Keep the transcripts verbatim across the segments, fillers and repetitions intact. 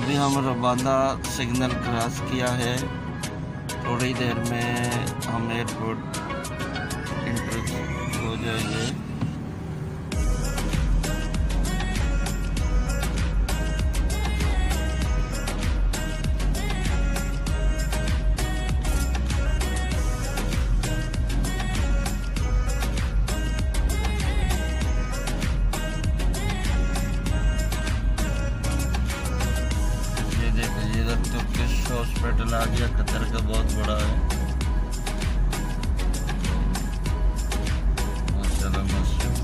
अभी हम रवाना सिग्नल क्रॉस किया है। थोड़ी देर में हम एयरपोर्ट इंटर हो जाएंगे। इधर तुर्किश हॉस्पिटल आ गया, कतर का बहुत बड़ा है माशाल्लाह मस्जिद।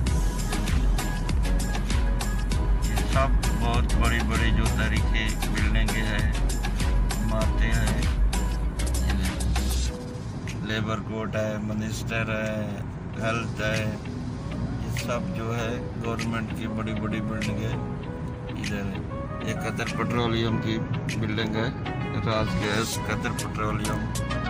ये सब बहुत बड़ी बड़ी जो तरीके बिल्डिंगें हैं, इमारतें हैं। लेबर कोर्ट है, मिनिस्टर है, हेल्थ है, ये सब जो है गवर्नमेंट की बड़ी बड़ी बिल्डिंगें इधर है। ये कतर पेट्रोलियम की बिल्डिंग है, राज गैस कतर पेट्रोलियम।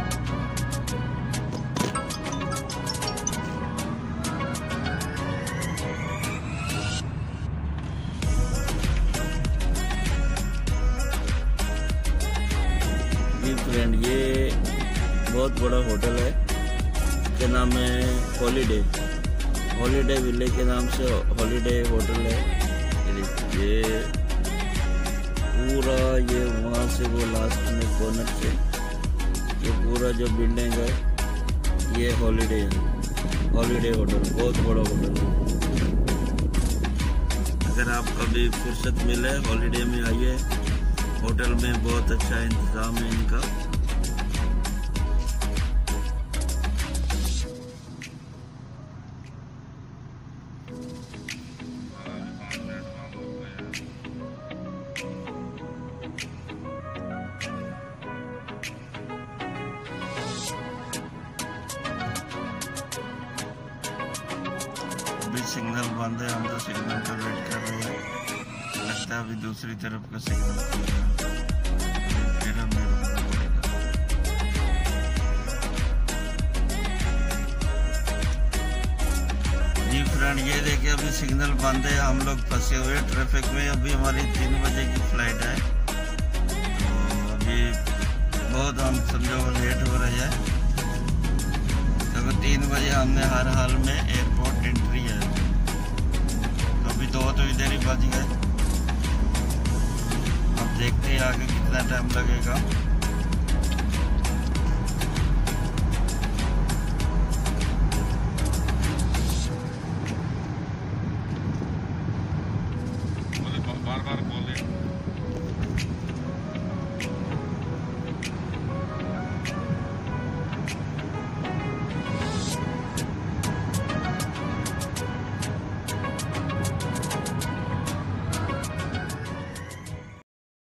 जी फ्रेंड, ये बहुत बड़ा होटल है, इसके नाम है हॉलीडे हॉलीडे विले के नाम से हॉलीडे होटल है। ये पूरा ये वहाँ से वो लास्ट में कॉर्नर से ये पूरा जो बिल्डिंग है ये हॉलीडे है, हॉलीडे होटल बहुत बड़ा होटल है। अगर आप कभी फुर्सत मिले हॉलीडे में आइए, होटल में बहुत अच्छा इंतज़ाम है इनका। अभी सिग्नल बंद है, हम तो सिग्नल का वेट कर रहे हैं। लगता है अभी दूसरी तरफ का सिग्नल खुलेगा, फिर हमें रुकना पड़ेगा। जी फ्रेंड, ये देखिए अभी सिग्नल बंद है, हम लोग फंसे हुए ट्रैफिक में। अभी हमारी तीन बजे की फ्लाइट है, तो अभी बहुत हम समझो लेट हो रही है। तो तीन बजे हमने हर हाल में एयरपोर्ट एंट्री है, तो अभी दो तो इधर ही बज गए। अब देखते हैं आगे कितना टाइम लगेगा।